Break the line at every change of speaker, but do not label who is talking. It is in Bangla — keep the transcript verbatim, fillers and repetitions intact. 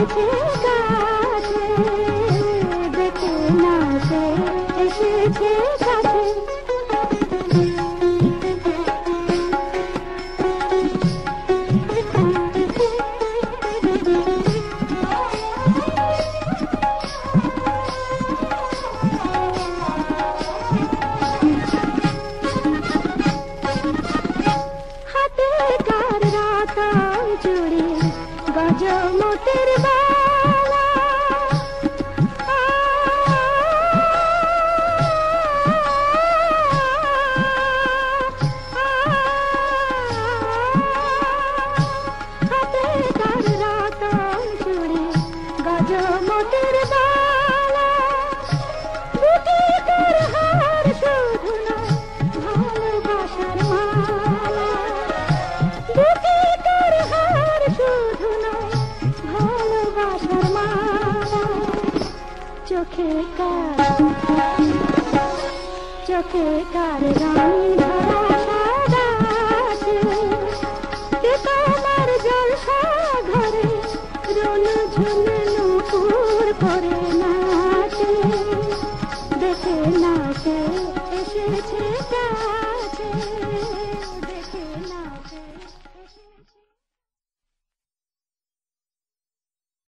बाजो मोटर वाला हाथे कर रातों चूड़ी बाजो मोटर वाला बुके कर हार শুধু না ভালোবাসার মালা বুকে कर हार শুধু না ভালোবাসার মালা চোখে কার চোখে কার রানী ধরা